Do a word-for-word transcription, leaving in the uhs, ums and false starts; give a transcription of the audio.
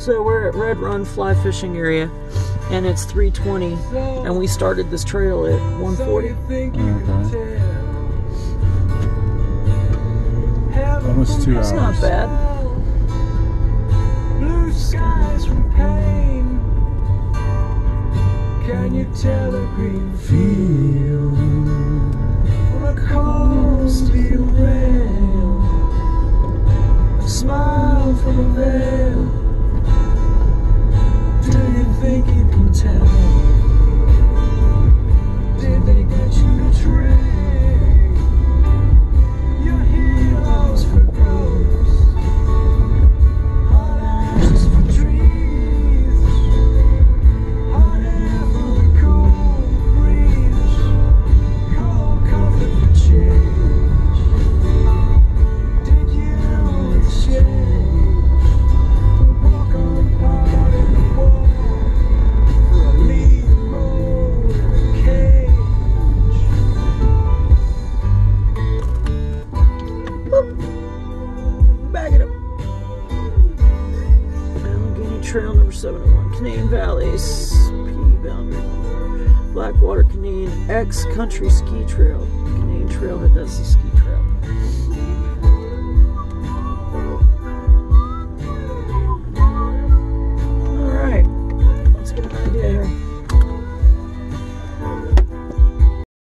So we're at Red Run Fly Fishing Area, and it's three twenty, and we started this trail at one forty. Okay. Almost two hours. It's not bad. Blue skies from pain. Can you tell a green field from a cold steel rail? A smile from a veil. Do you think you can tell? Did they get you to trade your heroes for ghosts? Hot ashes for trees, hot air for a cool breeze, cold comfort for change. Did you exchange walk on part in the wall for a lead road in a cage? Boop. Back it up. Allegheny Trail number seven oh one, Canaan Valley, P boundary. Blackwater Canaan X Country Ski Trail. Canaan Trailhead, that's the ski trail.